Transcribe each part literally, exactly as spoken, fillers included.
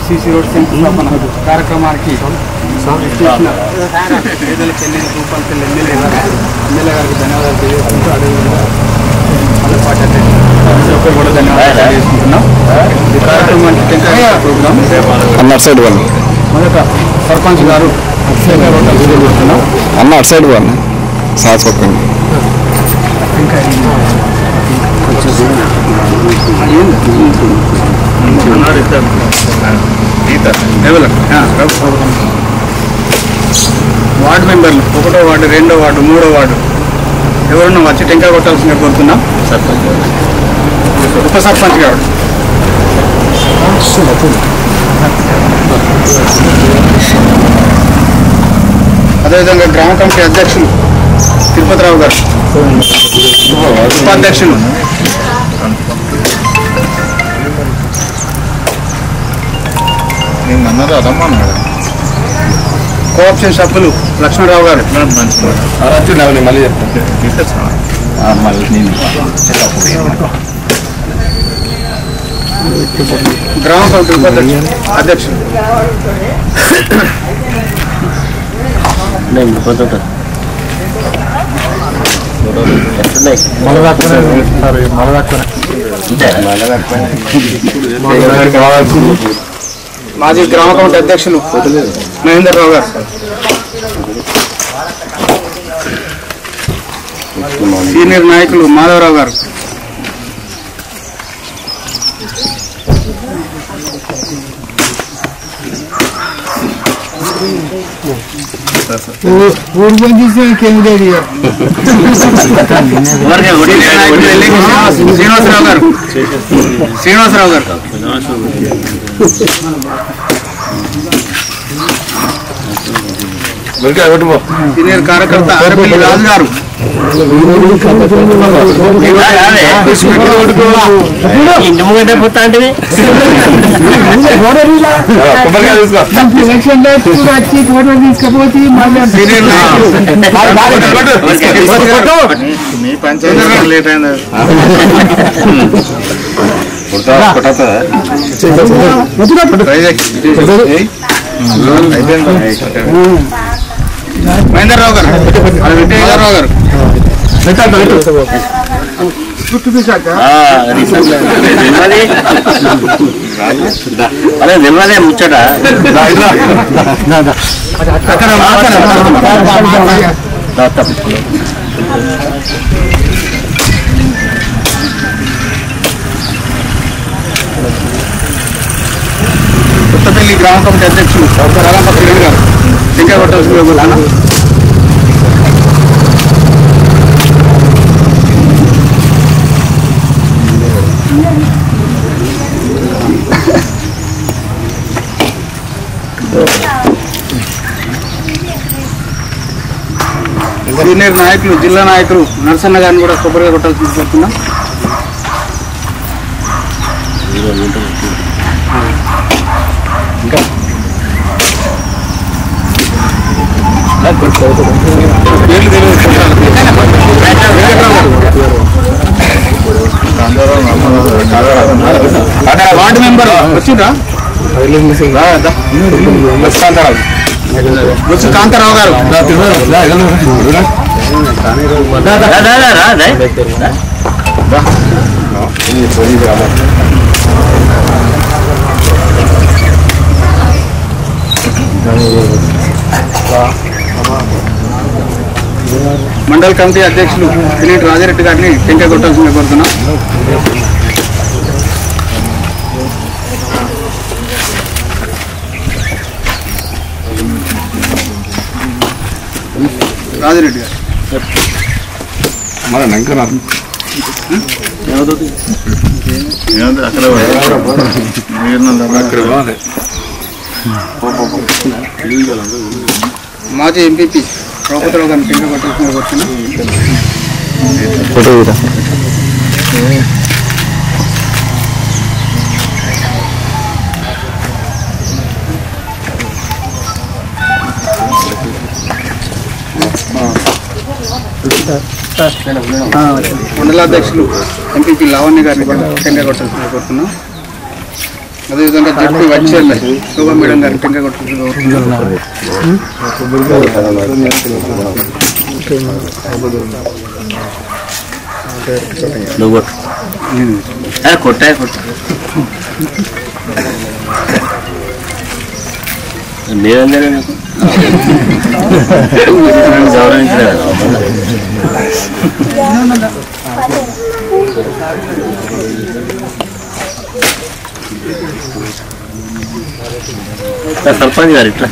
CC road శంకుస్థాపన కార్యక్రమానికి చేసిన పేదల చెల్లిని రూపాయలు ఎమ్మెల్యే గారు ఎమ్మెల్యే గారికి ధన్యవాదాలు తెలియజేసుకుంటూ అదేవిధంగా వాళ్ళ పార్టీ అధ్యక్షులు కూడా ధన్యవాదాలు తెలియజేసుకుంటున్నాం. ఈ కార్యక్రమానికి టెంకాయ ప్రోగ్రాం అన్న సైడ్ వాళ్ళు మొదట సర్పంచ్ గారు టెంకాయ కొట్టాలి తెలియజేస్తున్నాం. అన్న అటు సైడ్ వాళ్ళు సార్ చెప్పండి. వార్డు మెంబర్లు ఒకటో వార్డు, రెండో వార్డు, మూడో వార్డు ఎవరన్నా వచ్చి టెంకాయ కొట్టాల్సిందిగా కోరుతున్నాం. ఉప సర్పంచ్ గారు అదేవిధంగా గ్రామ కమిటీ అధ్యక్షులు తిరుపతిరావు గారు, ఉపాధ్యక్షులు కోఆప్షన్ సభ్యులు లక్ష్మణరావు గారు, మళ్ళీ చెప్తాను. గ్రామ కమిటీ ఉపాధ్యక్షులు అధ్యక్షులు మాజీ గ్రామ కమిటీ అధ్యక్షులు మహేందర్ రావు గారు, సీనియర్ నాయకులు మాధవరావు గారు, శ్రీనివాసరావు గారు శ్రీనివాసరావు గారు సీనియర్ కార్యకర్త ఆరపల్లి రాజు గారు, పంచాయతీ లేట్ అయింది. మహేందర్ రావు గారు, వెంకయ్యరావు గారు, అదే నిల్వదే ముచ్చట కొత్తపల్లి గ్రామ కమిటీ అధ్యక్షులు రాలంప కిరణ్ గారు టెంకాయ కొట్టాల్సిన సీనియర్ నాయకులు జిల్లా నాయకులు నరసన్న గారిని కూడా కొబ్బరిగా కొట్టాల్సి కోరుతున్నాం. వార్డు మెంబర్ వచ్చిందా బొత్స కాంతారావు గారు, మండల కమిటీ అధ్యక్షులు పినేటి రాజారెడ్డి గారిని టెంకాయ కొట్టాల్సిందిగా కోరుతున్నాం. రాజిరెడ్డి గారు మాజీ ఎంపీపీ రఘుపతిరావు గారిని టెంకాయ కొట్టాల్సిందిగా కోరుతున్నాం. మండలాధ్యక్షులు ఎంపీపీ లావణ్య గారిని కూడా టెంకాయ కొట్టాల్సిందిగా కోరుతున్నాం. అదేవిధంగా జడ్పీ వచ్చేళ్ళ శోభా మేడం గారు టెంకాయ కొట్టాల్సిందిగా కొట్టాయి కొట్ట లేదంటే గౌరవించలేదు సర్పంచ్ గారు ఇట్లా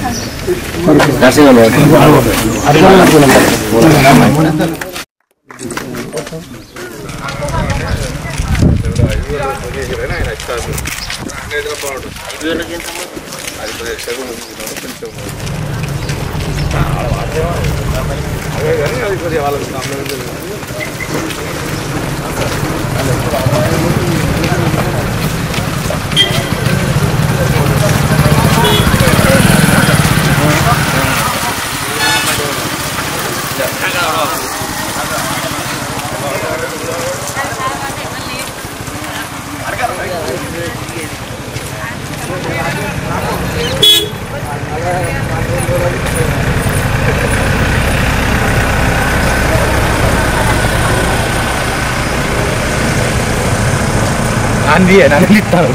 అంది నన్ను ఇస్తారు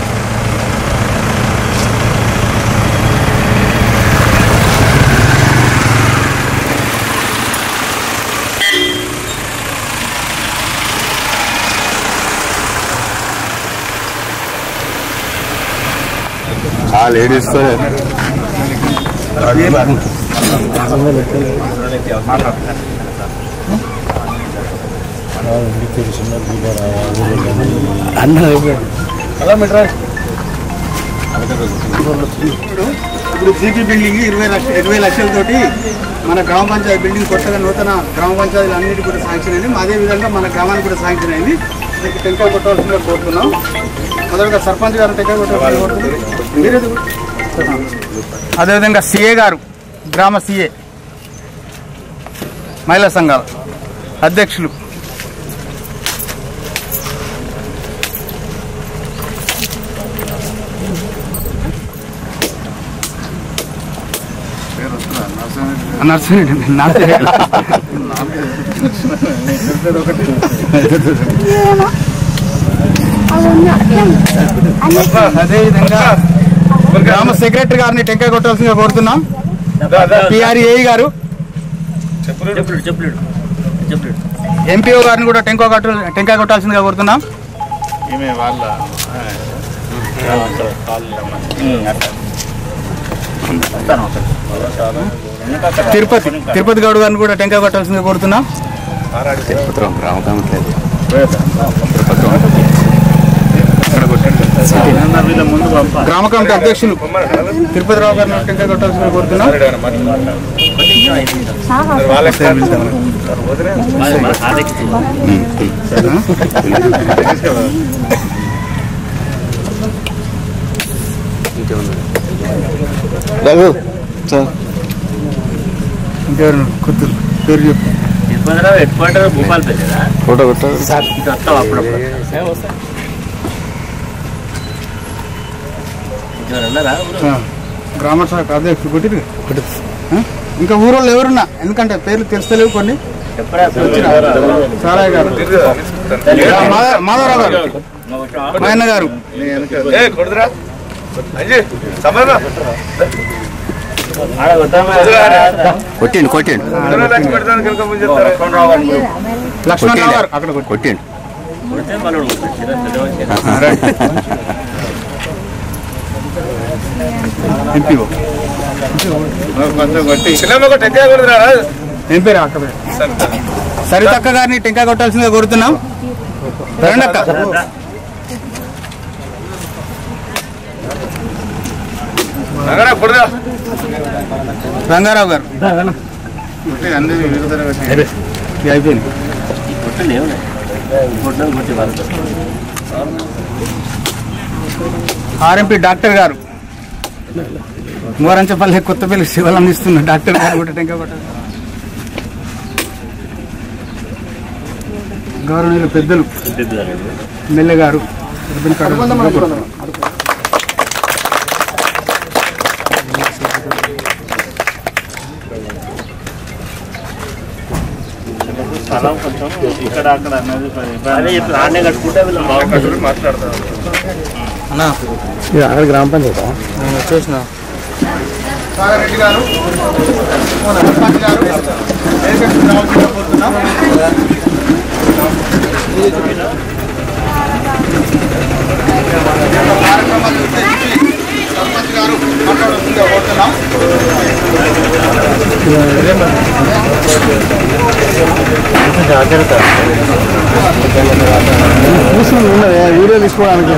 లేడీస్ ఇప్పుడు జీపీ బిల్డింగ్ ఇరవై లక్ష ఇరవై లక్షలతోటి మన గ్రామ పంచాయతీ బిల్డింగ్ కొత్తగా నూతన గ్రామ పంచాయతీలు అన్నిటి కూడా శాంక్షన్ అయింది. అదేవిధంగా మన గ్రామానికి కూడా శాంక్షన్ అయింది. మీకు టెంకాయ కొట్టవలసిందిగా కోరుతున్నాం. మొదటగా సర్పంచ్ గారు టెంకాయ కొట్టవలసిందిగా కోరుతున్నాం. అదేవిధంగా సిఏ గారు గ్రామ సిఏ మహిళా సంఘాల అధ్యక్షులు నర్సరెడ్డి అదేవిధంగా గ్రామ సెక్రటరీ గారిని టెంకాయ కొట్టాల్సిందిగా కోరుతున్నాం. పిఆర్ఏ గారు ఎంపీఓ గారిని కూడా టెంకాయ కొట్ట టెంకాయ కొట్టాల్సిందిగా కోరుతున్నాం. తిరుపతి తిరుపతి గౌడ్ గారిని కూడా టెంకాయ కొట్టాల్సిందిగా కోరుతున్నాం. గ్రామ కమిటీ అధ్యక్షులు తిరుపతి రావు గారిని టెంకాయ కొట్టాల్సిందిగా కోరుతున్నాం. ఇంకెవరు కొద్దులు పేరు చెప్పు. ఫోటో కొట్టారు గ్రామ శాఖ అధ్యక్షులు కొట్టిరు. ఇంకా ఊరోళ్ళు ఎవరున్నా, ఎందుకంటే పేర్లు తెలుస్తలేవు కొన్ని. సారాయ్ గారు, మాధవరావు గారు, మాయన్న గారు, కొట్టిండు కొట్టిండు లక్ష్మణ్ రావు గారు అక్కడ కొట్టిండు ఎంపీఓ ఏం పేరు అక్క సరితక్క గారిని టెంకాయ కొట్టాల్సిందిగా కోరుతున్నాం. రండక్క. రంగారావు గారు అయిపోయింది. ఆర్ఎంపీ డాక్టర్ గారు మోరంచపల్లి కొత్తపల్లి శివలం ఇస్తున్న డాక్టర్ గారు కూడా టెంకాయ కొట్టారు. గౌరవనీయులు పెద్దలు ఎమ్మెల్యే గారు ఇక్కడ అక్కడ ఆడనే కట్టుకుంటే వీళ్ళు బాగుంటుంది మాట్లాడతారు అక్కడ గ్రామ పంచాయతీ వచ్చేసిన రెడ్డి గారు సర్పంచ్ గారు రావాల్సిందిగా కోరుతున్నాం. కార్యక్రమాన్ని ఉద్దేశించి సర్పంచ్ గారు మాట్లాడాల్సిందిగా కోరుతున్నాం. వీడియో తీసుకోవడానికి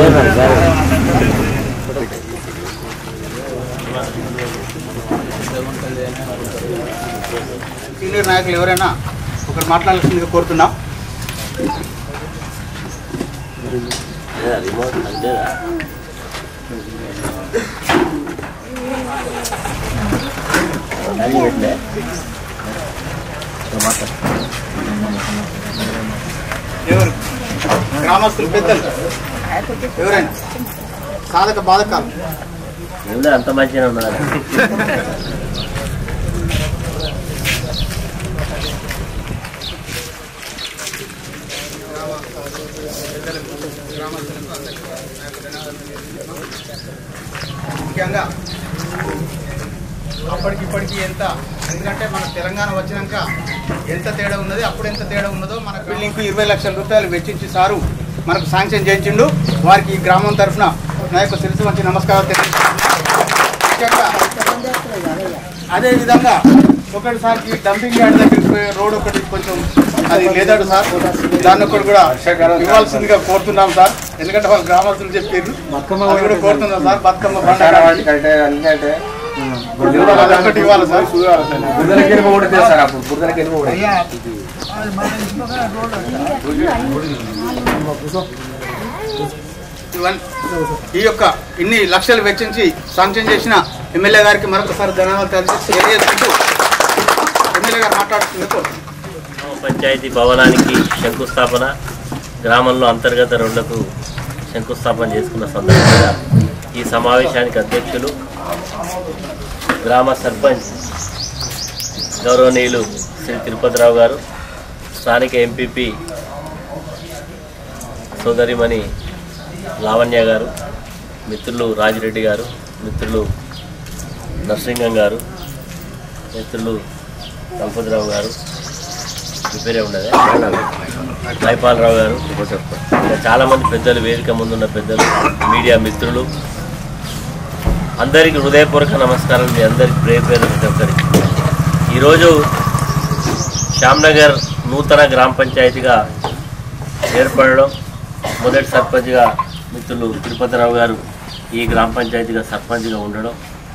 సీనియర్ నాయకులు ఎవరైనా ఒకరు మాట్లాడాల్సిందిగా కోరుతున్నాం. ఎవరు గ్రామస్తులు పెద్దలు ఎవరైనా సాధక బాధకాలు అంత మంచిగా ఉన్నారు. ముఖ్యంగా అప్పటికిప్పటికి ఎంత ఎందుకంటే మన తెలంగాణ వచ్చినాక ఎంత తేడా ఉన్నది అప్పుడు ఎంత తేడా ఉన్నదో మన బిల్డింగ్కు ఇరవై లక్షల రూపాయలు వెచ్చించి సారు మనకు శాంక్షన్ చేయించిండు. వారికి ఈ గ్రామం తరఫున నా యొక్క శిరస్సు మంచి నమస్కారాలు తెలియజేస్తున్నాను. అదేవిధంగా ఒకటిసారి డంపింగ్ యార్డ్ దగ్గరికి పోయే రోడ్ ఒకటి కొంచెం అది లేదాడు సార్, దాన్ని ఒకటి కూడా ఇవ్వాల్సిందిగా కోరుతున్నాం సార్. ఎందుకంటే వాళ్ళు గ్రామస్తులు చెప్పారు అది కూడా కోరుతున్నాం సార్. బతుకమ్మ పండుగ ఒకటి ఇవ్వాలి సార్. ఈ యొక్క ఇన్ని లక్షలు వెచ్చించి శాంక్షన్ చేసిన ఎమ్మెల్యే గారికి మరొకసారి ధన్యవాదాలు తెలియజేసుకుంటూ ఎమ్మెల్యే గారు మాట్లాడుతున్నారు. పంచాయతీ భవనానికి శంకుస్థాపన, గ్రామంలో అంతర్గత రోడ్లకు శంకుస్థాపన చేసుకున్న సందర్భంగా ఈ సమావేశానికి అధ్యక్షులు గ్రామ సర్పంచ్ గౌరవనీయులు శ్రీ తిరుపతిరావు గారు, స్థానిక ఎంపీపీ సోదరిమణి లావణ్య గారు, మిత్రులు రాజిరెడ్డి గారు, మిత్రులు నరసింగం గారు, మిత్రులు గణపతిరావు గారు, పేరే ఉండదే మైపాలరావు గారు, ఇంకా చాలామంది పెద్దలు, వేదిక ముందున్న పెద్దలు, మీడియా మిత్రులు అందరికీ హృదయపూర్వక నమస్కారం. మీ అందరికీ ప్రేమ పేరు ప్రతి ఒక్కరికి. ఈరోజు శ్యామ్నగర్ నూతన గ్రామ పంచాయతీగా ఏర్పడడం, మొదటి సర్పంచ్గా మిత్రులు తిరుపతిరావు గారు ఈ గ్రామ పంచాయతీగా సర్పంచ్గా ఉండడం,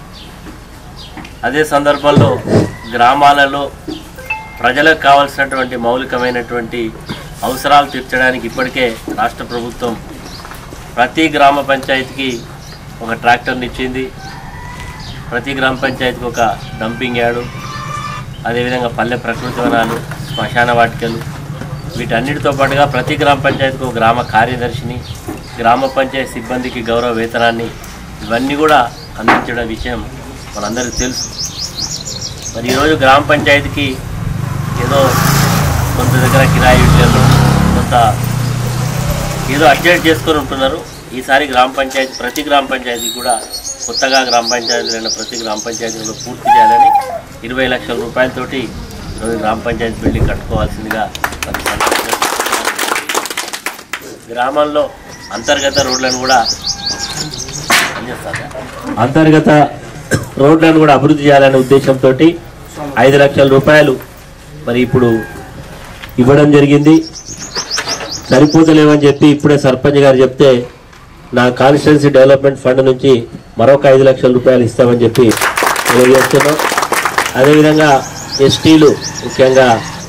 అదే సందర్భంలో గ్రామాలలో ప్రజలకు కావాల్సినటువంటి మౌలికమైనటువంటి అవసరాలు తీర్చడానికి ఇప్పటికే రాష్ట్ర ప్రభుత్వం ప్రతి గ్రామ పంచాయతీకి ఒక ట్రాక్టర్ని ఇచ్చింది. ప్రతి గ్రామ పంచాయతీకి ఒక డంపింగ్ యార్డు, అదేవిధంగా పల్లె ప్రకృతి వనాలు, శ్మశాన వాటికలు, వీటన్నిటితో పాటుగా ప్రతి గ్రామ పంచాయతీకి ఒక గ్రామ కార్యదర్శిని, గ్రామ పంచాయతీ సిబ్బందికి గౌరవ వేతనాన్ని, ఇవన్నీ కూడా అందించడం విషయం మనందరికీ తెలుసు. మరి ఈరోజు గ్రామ పంచాయతీకి ఏదో కొంత దగ్గర కిరాయి విషయాలు కొంత ఏదో అడ్జస్ట్ చేసుకొని ఉంటున్నారు. ఈసారి గ్రామ పంచాయతీ ప్రతి గ్రామ పంచాయతీ కూడా కొత్తగా గ్రామ పంచాయతీలైన ప్రతి గ్రామ పంచాయతీలో పూర్తి చేయాలని ఇరవై లక్షల రూపాయలతోటి ఈరోజు గ్రామ పంచాయతీ బిల్డింగ్ కట్టుకోవాల్సిందిగా గ్రామంలో అంతర్గత రోడ్లను కూడా అంతర్గత రోడ్లను కూడా అభివృద్ధి చేయాలనే ఉద్దేశంతో ఐదు లక్షల రూపాయలు మరి ఇప్పుడు ఇవ్వడం జరిగింది. సరిపోతలేవని చెప్పి ఇప్పుడే సర్పంచ్ గారు చెప్తే నా కాన్స్టిట్యున్సీ డెవలప్మెంట్ ఫండ్ నుంచి మరొక ఐదు లక్షల రూపాయలు ఇస్తామని చెప్పి తెలియజేస్తున్నాం. అదేవిధంగా ఎస్టీలు ముఖ్యంగా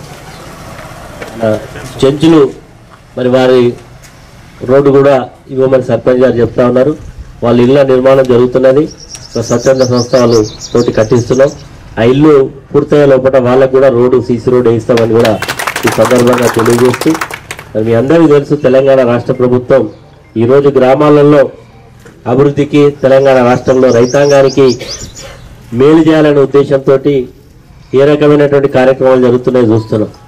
జడ్జిలు మరి వారి రోడ్డు కూడా ఇవ్వమని సర్పంచ్ గారు చెప్తా ఉన్నారు. వాళ్ళ ఇళ్ళ నిర్మాణం జరుగుతున్నది, స్వచ్ఛంద సంస్థ వాళ్ళు తోటి కట్టిస్తున్నాం. ఆ ఇల్లు పూర్తయ్యే లోపల వాళ్ళకు కూడా రోడ్డు సీసీ రోడ్డు వేయిస్తామని కూడా ఈ సందర్భంగా తెలియజేస్తూ, మరి మీ అందరికీ తెలుసు తెలంగాణ రాష్ట్ర ప్రభుత్వం ఈరోజు గ్రామాలలో అభివృద్ధికి, తెలంగాణ రాష్ట్రంలో రైతాంగానికి మేలు చేయాలనే ఉద్దేశంతో ఏ రకమైనటువంటి కార్యక్రమాలు జరుగుతున్నాయో చూస్తున్నాం.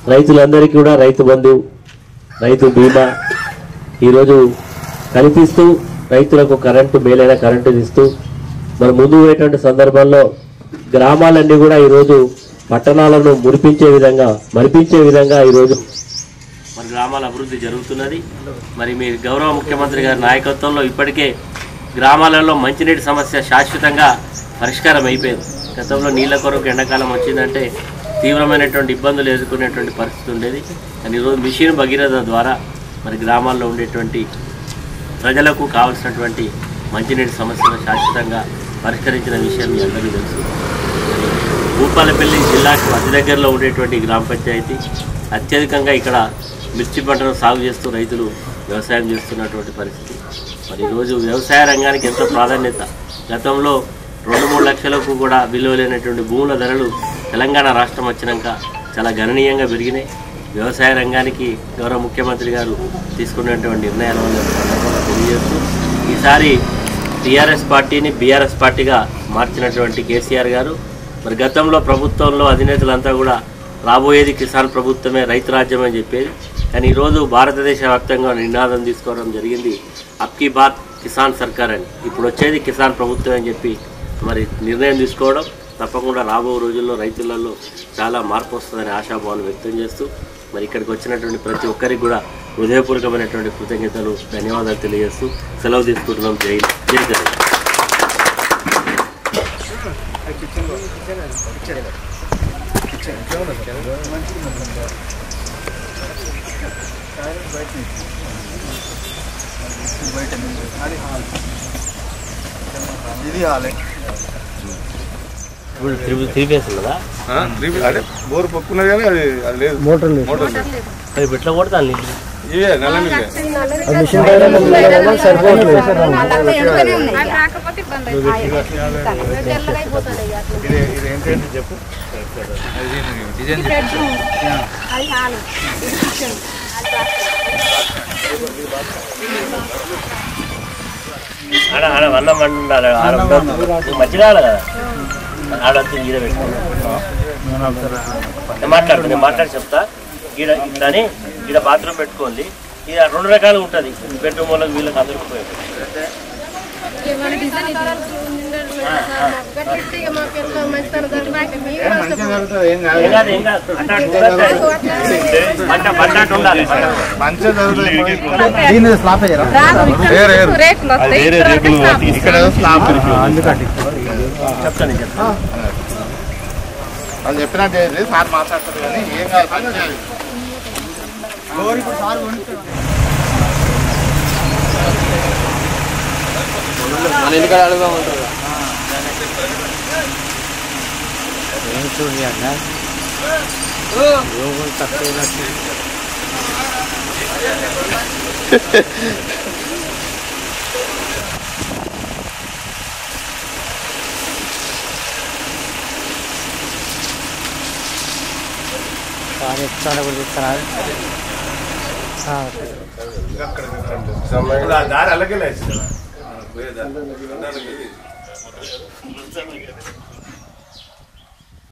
రైతులందరికీ కూడా రైతు బంధు, రైతు బీమా ఈరోజు కల్పిస్తూ రైతులకు కరెంటు మేలైన కరెంటు ఇస్తూ మరి ముందు పోయేటువంటి సందర్భంలో గ్రామాలన్నీ కూడా ఈరోజు పట్టణాలను మురిపించే విధంగా మరిపించే విధంగా ఈరోజు మరి గ్రామాల అభివృద్ధి జరుగుతున్నది. మరి మీ గౌరవ ముఖ్యమంత్రి గారి నాయకత్వంలో ఇప్పటికే గ్రామాలలో మంచినీటి సమస్య శాశ్వతంగా పరిష్కారం అయిపోయింది. గతంలో నీళ్ళ కొరకు ఎండాకాలం వచ్చిందంటే తీవ్రమైనటువంటి ఇబ్బందులు ఎదుర్కొనేటువంటి పరిస్థితి ఉండేది. కానీ ఈరోజు మిషన్ భగీరథ ద్వారా మరి గ్రామాల్లో ఉండేటువంటి ప్రజలకు కావాల్సినటువంటి మంచినీటి సమస్యను శాశ్వతంగా పరిష్కరించిన విషయం మీ అందరికీ తెలుసు. భూపాలపల్లి జిల్లాకు అతి దగ్గరలో ఉండేటువంటి గ్రామ పంచాయతీ అత్యధికంగా ఇక్కడ మిర్చి పంటను సాగు చేస్తూ రైతులు వ్యవసాయం చేస్తున్నటువంటి పరిస్థితి. మరి ఈరోజు వ్యవసాయ రంగానికి ఎంతో ప్రాధాన్యత. గతంలో రెండు మూడు లక్షలకు కూడా విలువ లేనటువంటి భూముల ధరలు తెలంగాణ రాష్ట్రం వచ్చినాక చాలా గణనీయంగా పెరిగినాయి. వ్యవసాయ రంగానికి గౌరవ ముఖ్యమంత్రి గారు తీసుకున్నటువంటి నిర్ణయాల వల్ల తెలియజేస్తూ ఈసారి టీఆర్ఎస్ పార్టీని బీఆర్ఎస్ పార్టీగా మార్చినటువంటి కేసీఆర్ గారు మరి గతంలో ప్రభుత్వంలో అధినేతలంతా కూడా రాబోయేది కిసాన్ ప్రభుత్వమే, రైతు రాజ్యం అని చెప్పేది. కానీ ఈరోజు భారతదేశ వ్యాప్తంగా నినాదం తీసుకోవడం జరిగింది, అబ్కీ బాత్ కిసాన్ సర్కార్ అని. ఇప్పుడు వచ్చేది కిసాన్ ప్రభుత్వం అని చెప్పి మరి నిర్ణయం తీసుకోవడం తప్పకుండా రాబో రోజుల్లో రైతులలో చాలా మార్పు వస్తుందని ఆశాభావాలు వ్యక్తం చేస్తూ మరి ఇక్కడికి వచ్చినటువంటి ప్రతి ఒక్కరికి కూడా హృదయపూర్వకమైనటువంటి కృతజ్ఞతలు, ధన్యవాదాలు తెలియజేస్తూ సెలవు తీసుకుంటున్నాం. జై జై జగన్. ఇది హాలే త్రీ ఫేస్ ఉన్నదా? అదే బోర్ పక్కున్నది కానీ అది అది లేదు, మోటార్ లేదు. మోటార్ లేదు. అది పెట్ల కొడతాను నీళ్ళు ఇవే నల్ల నీళ్ళే. మిషన్ సరిపోవట్లేదు. ఇది ఇది ఏంటంటే చెప్పు. ఆడ ఆడ అన్నం వండాలి, ఆడ మంచిగా రావాలి కదా. ఆడొచ్చి ఈడ పెట్టుకోవాలి. మాట్లాడుతుంది నేను మాట్లాడి చెప్తా. ఈడ ఇట్లని ఈడ బాత్రూమ్ పెట్టుకోండి. ఇది రెండు రకాలుగా ఉంటుంది, బెడ్రూమ్ వాళ్ళకి వీళ్ళకి అందరికి పోయి చెప్తాను చెప్తాను వాళ్ళు చెప్పినట్టు సార్ మాట్లాడతారు కానీ ఏం కాదు. మన ఇంటికాడ అడుగుదాం ఉంటారు. దారి అలాగే లేదు.